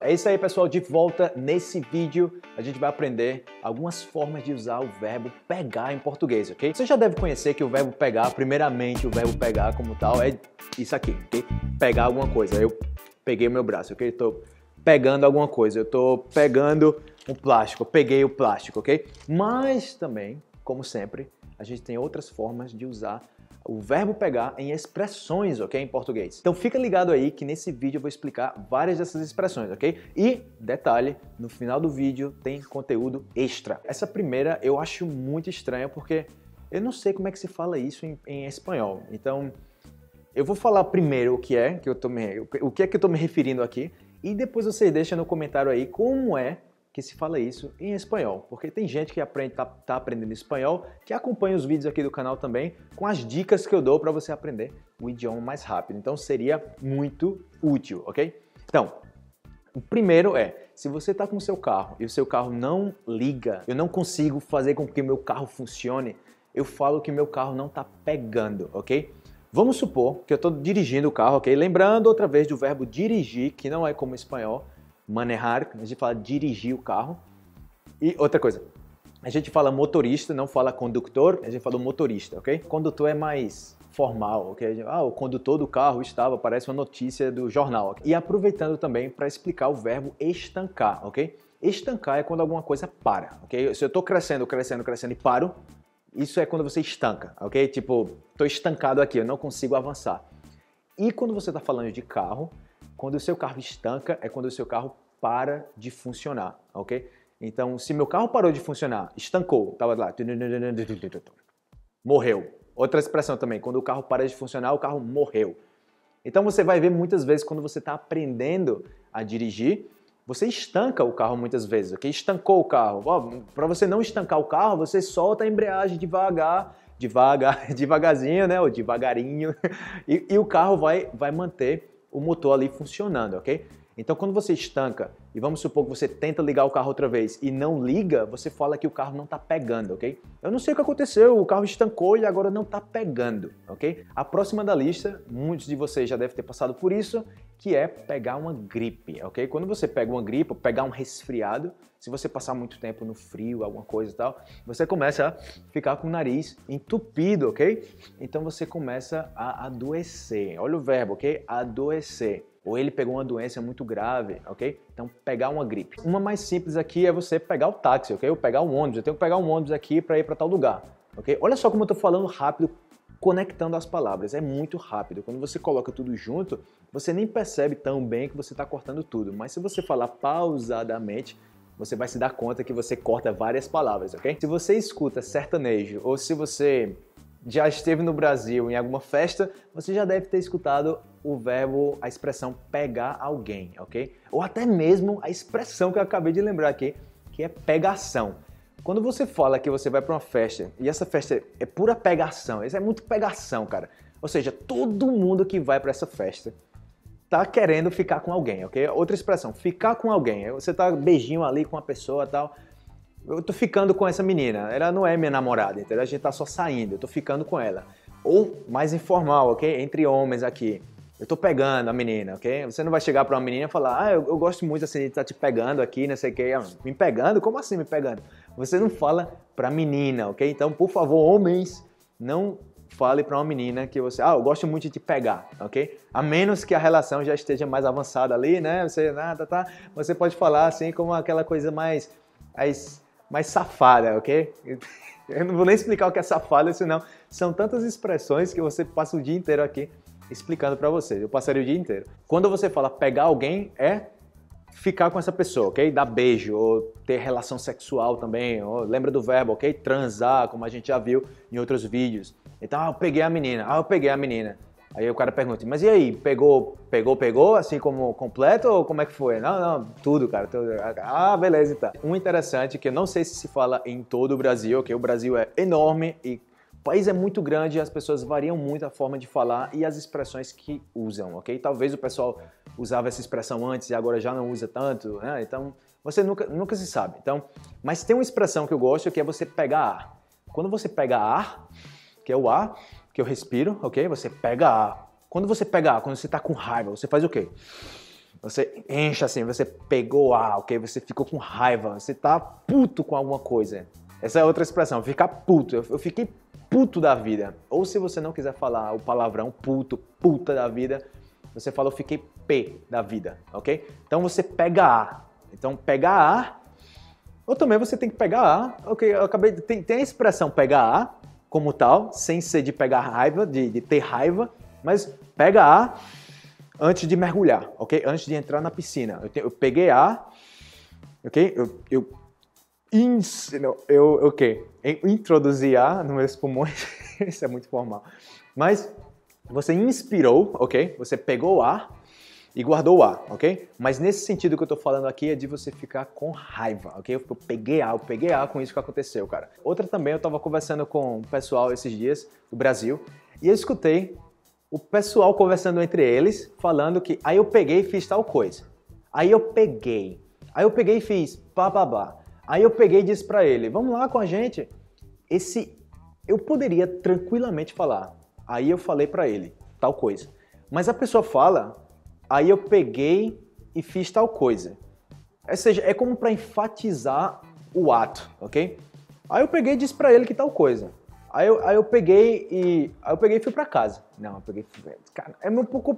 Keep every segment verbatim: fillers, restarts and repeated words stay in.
É isso aí, pessoal, de volta nesse vídeo a gente vai aprender algumas formas de usar o verbo pegar em português, ok? Você já deve conhecer que o verbo pegar, primeiramente o verbo pegar como tal é isso aqui, ok? Pegar alguma coisa, eu peguei o meu braço, ok? Tô pegando alguma coisa, eu tô pegando um plástico, eu peguei o plástico, ok? Mas também, como sempre, a gente tem outras formas de usar o verbo pegar em expressões, ok? Em português. Então fica ligado aí que nesse vídeo eu vou explicar várias dessas expressões, ok? E, detalhe, no final do vídeo tem conteúdo extra. Essa primeira eu acho muito estranha porque eu não sei como é que se fala isso em, em espanhol. Então, eu vou falar primeiro o que é que eu tô me, o que é que eu tô me referindo aqui e depois você deixa no comentário aí como é que se fala isso em espanhol, porque tem gente que aprende, tá, tá aprendendo espanhol, que acompanha os vídeos aqui do canal também, com as dicas que eu dou para você aprender o idioma mais rápido. Então seria muito útil, ok? Então, o primeiro é, se você está com o seu carro e o seu carro não liga, eu não consigo fazer com que meu carro funcione, eu falo que meu carro não está pegando, ok? Vamos supor que eu estou dirigindo o carro, ok? Lembrando outra vez do verbo dirigir, que não é como espanhol, manejar, a gente fala dirigir o carro. E outra coisa, a gente fala motorista, não fala condutor, a gente fala motorista, ok? Condutor é mais formal, ok? Ah, o condutor do carro estava, parece uma notícia do jornal. Okay? E aproveitando também para explicar o verbo estancar, ok? Estancar é quando alguma coisa para, ok? Se eu estou crescendo, crescendo, crescendo e paro, isso é quando você estanca, ok? Tipo, estou estancado aqui, eu não consigo avançar. E quando você está falando de carro, quando o seu carro estanca, é quando o seu carro para de funcionar, ok? Então, se meu carro parou de funcionar, estancou, estava lá, morreu. Outra expressão também, quando o carro para de funcionar, o carro morreu. Então, você vai ver muitas vezes quando você está aprendendo a dirigir, você estanca o carro muitas vezes, ok? Estancou o carro. Para você não estancar o carro, você solta a embreagem devagar, devagar, devagarzinho, né? Ou devagarinho, e, e o carro vai, vai manter o motor ali funcionando, ok? Então, quando você estanca, e vamos supor que você tenta ligar o carro outra vez e não liga, você fala que o carro não está pegando, ok? Eu não sei o que aconteceu, o carro estancou e agora não está pegando, ok? A próxima da lista, muitos de vocês já devem ter passado por isso, que é pegar uma gripe, ok? Quando você pega uma gripe, pegar um resfriado, se você passar muito tempo no frio, alguma coisa e tal, você começa a ficar com o nariz entupido, ok? Então você começa a adoecer. Olha o verbo, ok? Adoecer. Ou ele pegou uma doença muito grave, ok? Então, pegar uma gripe. Uma mais simples aqui é você pegar o táxi, ok? Ou pegar um ônibus. Eu tenho que pegar um ônibus aqui para ir para tal lugar, ok? Olha só como eu estou falando rápido, conectando as palavras. É muito rápido. Quando você coloca tudo junto, você nem percebe tão bem que você está cortando tudo. Mas se você falar pausadamente, você vai se dar conta que você corta várias palavras, ok? Se você escuta sertanejo ou se você já esteve no Brasil em alguma festa, você já deve ter escutado o verbo, a expressão pegar alguém, ok? Ou até mesmo a expressão que eu acabei de lembrar aqui, que é pegação. Quando você fala que você vai para uma festa e essa festa é pura pegação, isso é muito pegação, cara. Ou seja, todo mundo que vai para essa festa tá querendo ficar com alguém, ok? Outra expressão, ficar com alguém. Você tá beijinho ali com uma pessoa e tal. Eu tô ficando com essa menina, ela não é minha namorada, entendeu? A gente tá só saindo, eu tô ficando com ela. Ou mais informal, ok? Entre homens aqui. Eu tô pegando a menina, ok? Você não vai chegar pra uma menina e falar, ah, eu, eu gosto muito assim de estar te pegando aqui, não sei o que. Me pegando? Como assim me pegando? Você não fala pra menina, ok? Então, por favor, homens, não fale pra uma menina que você, ah, eu gosto muito de te pegar, ok? A menos que a relação já esteja mais avançada ali, né? Você, ah, tá, tá. Você pode falar assim como aquela coisa mais... mais mais safada, ok? Eu não vou nem explicar o que é safada, senão são tantas expressões que você passa o dia inteiro aqui explicando para vocês. Eu passaria o dia inteiro. Quando você fala pegar alguém, é ficar com essa pessoa, ok? Dar beijo, ou ter relação sexual também. Ou, lembra do verbo, ok? Transar, como a gente já viu em outros vídeos. Então, ah, eu peguei a menina, ah, eu peguei a menina. Aí o cara pergunta, mas e aí, pegou, pegou, pegou, assim como completo ou como é que foi? Não, não, tudo, cara, tudo. Ah, beleza, então. Um interessante que eu não sei se se fala em todo o Brasil, ok? O Brasil é enorme e o país é muito grande e as pessoas variam muito a forma de falar e as expressões que usam, ok? Talvez o pessoal usava essa expressão antes e agora já não usa tanto, né? Então, você nunca, nunca se sabe. Então, mas tem uma expressão que eu gosto que é você pegar ar. Quando você pega ar, que é o ar que eu respiro, ok? Você pega ar. Quando você pega ar, quando você está com raiva, você faz o quê? Você enche assim, você pegou ar, ok? Você ficou com raiva, você tá puto com alguma coisa. Essa é outra expressão, ficar puto. Eu fiquei puto da vida. Ou se você não quiser falar o palavrão puto, puta da vida, você fala eu fiquei P da vida, ok? Então você pega ar. Então pegar ar, ou também você tem que pegar ar, ok? Eu acabei de, tem, tem a expressão pegar ar como tal, sem ser de pegar raiva, de, de ter raiva, mas pega ar antes de mergulhar, ok? Antes de entrar na piscina. Eu, te, eu peguei ar, ok? Eu, eu, ins, não, eu, ok? Eu introduzi ar nos meus pulmões, isso é muito formal. Mas você inspirou, ok? Você pegou o ar e guardou o ar, ok? Mas nesse sentido que eu tô falando aqui é de você ficar com raiva, ok? Eu peguei ar, eu peguei ar com isso que aconteceu, cara. Outra também, eu tava conversando com o pessoal esses dias do Brasil e eu escutei o pessoal conversando entre eles, falando que aí eu peguei e fiz tal coisa. Aí eu peguei. Aí eu peguei e fiz bababá. Aí eu peguei e disse pra ele, vamos lá com a gente. Esse, eu poderia tranquilamente falar. Aí eu falei pra ele, tal coisa. Mas a pessoa fala, aí eu peguei e fiz tal coisa. Ou seja, é como pra enfatizar o ato, ok? Aí eu peguei e disse pra ele que tal coisa. Aí eu, aí eu peguei e aí eu peguei e fui pra casa. Não, eu peguei, cara, é um pouco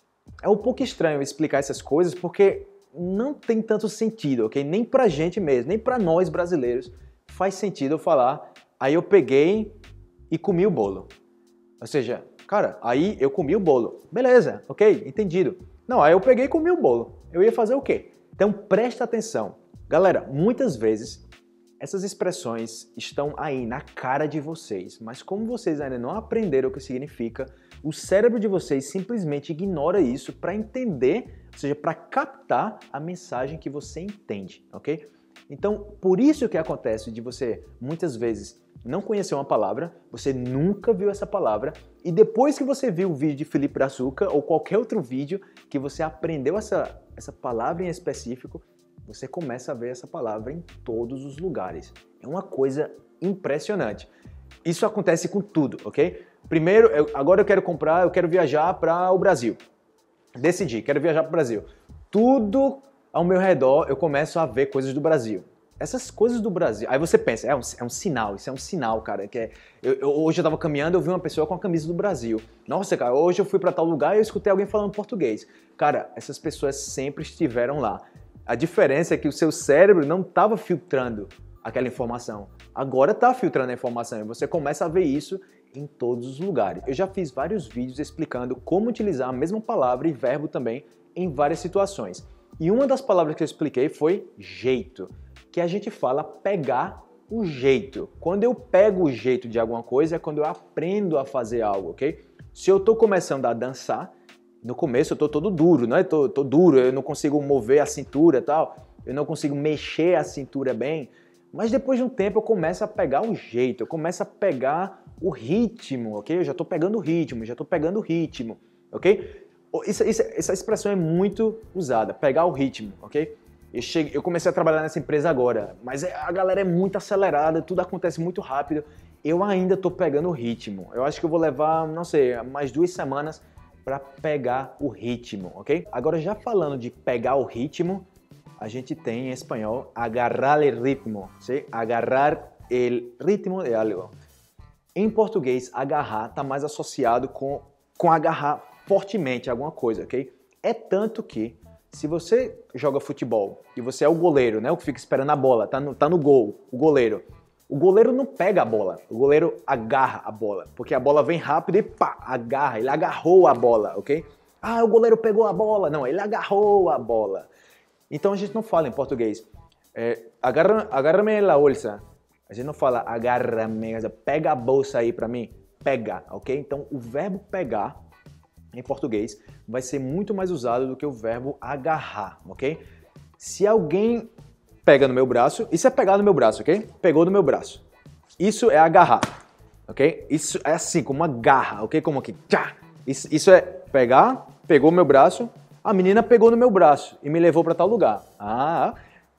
é um pouco estranho explicar essas coisas porque não tem tanto sentido, ok? Nem pra gente mesmo, nem pra nós brasileiros faz sentido eu falar. Aí eu peguei e comi o bolo. Ou seja, cara, aí eu comi o bolo. Beleza, ok, entendido. Não, aí eu peguei e comi o bolo. Eu ia fazer o quê? Então presta atenção. Galera, muitas vezes essas expressões estão aí na cara de vocês, mas como vocês ainda não aprenderam o que significa, o cérebro de vocês simplesmente ignora isso para entender, ou seja, para captar a mensagem que você entende, ok? Então, por isso que acontece de você, muitas vezes, não conhecer uma palavra, você nunca viu essa palavra, e depois que você viu o vídeo de Felipe Brazuca ou qualquer outro vídeo que você aprendeu essa, essa palavra em específico, você começa a ver essa palavra em todos os lugares. É uma coisa impressionante. Isso acontece com tudo, ok? Primeiro, eu, agora eu quero comprar, eu quero viajar para o Brasil. Decidi, quero viajar para o Brasil. Tudo ao meu redor eu começo a ver coisas do Brasil. Essas coisas do Brasil. Aí você pensa, é um, é um sinal, isso é um sinal, cara. Que é, eu, eu, hoje eu tava caminhando, eu vi uma pessoa com a camisa do Brasil. Nossa, cara, hoje eu fui para tal lugar e eu escutei alguém falando português. Cara, essas pessoas sempre estiveram lá. A diferença é que o seu cérebro não estava filtrando aquela informação. Agora está filtrando a informação e você começa a ver isso em todos os lugares. Eu já fiz vários vídeos explicando como utilizar a mesma palavra e verbo também em várias situações. E uma das palavras que eu expliquei foi jeito, que a gente fala pegar o jeito. Quando eu pego o jeito de alguma coisa é quando eu aprendo a fazer algo, ok? Se eu estou começando a dançar, no começo eu tô todo duro, né? Tô, tô duro, eu não consigo mover a cintura e tal, eu não consigo mexer a cintura bem, mas depois de um tempo eu começo a pegar o jeito, eu começo a pegar o ritmo, ok? Eu já tô pegando o ritmo, já tô pegando o ritmo, ok? Isso, isso, essa expressão é muito usada, pegar o ritmo, ok? Eu, cheguei, eu comecei a trabalhar nessa empresa agora, mas a galera é muito acelerada, tudo acontece muito rápido, eu ainda tô pegando o ritmo. Eu acho que eu vou levar, não sei, mais duas semanas para pegar o ritmo, ok? Agora, já falando de pegar o ritmo, a gente tem em espanhol agarrar el ritmo, ¿sí? Agarrar el ritmo de algo. Em português, agarrar está mais associado com, com agarrar fortemente alguma coisa, ok? É tanto que, se você joga futebol e você é o goleiro, né? O que fica esperando a bola, tá no, tá no gol, o goleiro. O goleiro não pega a bola, o goleiro agarra a bola, porque a bola vem rápido e pá, agarra, ele agarrou a bola, ok? Ah, o goleiro pegou a bola. Não, ele agarrou a bola. Então a gente não fala em português, é, agarra, agarra-me la bolsa. A gente não fala agarra-me, pega a bolsa aí pra mim, pega, ok? Então o verbo pegar, em português, vai ser muito mais usado do que o verbo agarrar, ok? Se alguém pega no meu braço, isso é pegar no meu braço, ok? Pegou no meu braço. Isso é agarrar, ok? Isso é assim, como uma garra, ok? Como aqui, tchá! Isso, isso é pegar, pegou meu braço, a menina pegou no meu braço e me levou para tal lugar. Ah,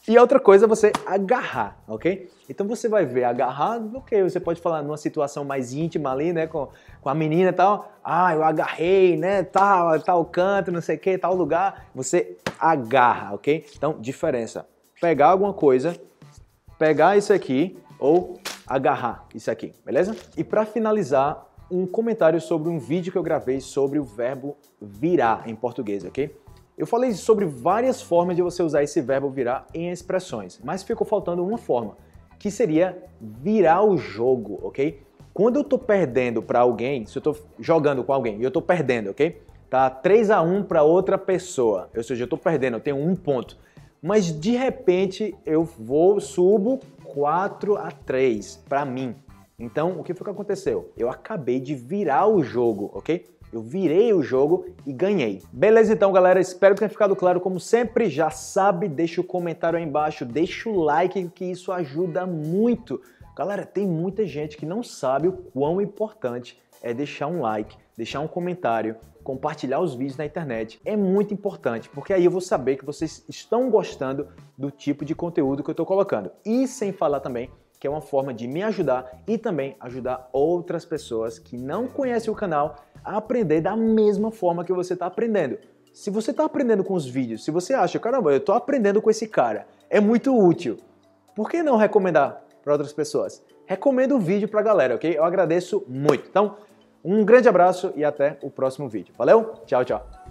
E outra coisa é você agarrar, ok? Então você vai ver agarrar, ok, você pode falar numa situação mais íntima ali, né, com, com a menina e tal, ah, eu agarrei, né, tal, tal canto, não sei o que, tal lugar, você agarra, ok? Então, diferença, pegar alguma coisa, pegar isso aqui ou agarrar isso aqui, beleza? E para finalizar, um comentário sobre um vídeo que eu gravei sobre o verbo virar em português, ok? Eu falei sobre várias formas de você usar esse verbo virar em expressões, mas ficou faltando uma forma, que seria virar o jogo, ok? Quando eu tô perdendo para alguém, se eu tô jogando com alguém e eu tô perdendo, ok? Tá três a um para outra pessoa, ou seja, eu tô perdendo, eu tenho um ponto. Mas de repente eu vou, subo quatro a três para mim. Então, o que foi que aconteceu? Eu acabei de virar o jogo, ok? Eu virei o jogo e ganhei. Beleza então, galera? Espero que tenha ficado claro. Como sempre, já sabe, deixa o comentário aí embaixo, deixa o like, que isso ajuda muito. Galera, tem muita gente que não sabe o quão importante é deixar um like, deixar um comentário, compartilhar os vídeos na internet. É muito importante, porque aí eu vou saber que vocês estão gostando do tipo de conteúdo que eu estou colocando. E sem falar também que é uma forma de me ajudar e também ajudar outras pessoas que não conhecem o canal a aprender da mesma forma que você está aprendendo. Se você está aprendendo com os vídeos, se você acha, caramba, eu estou aprendendo com esse cara, é muito útil, por que não recomendar para outras pessoas? Recomendo o vídeo para a galera, ok? Eu agradeço muito. Então, um grande abraço e até o próximo vídeo. Valeu? Tchau, tchau.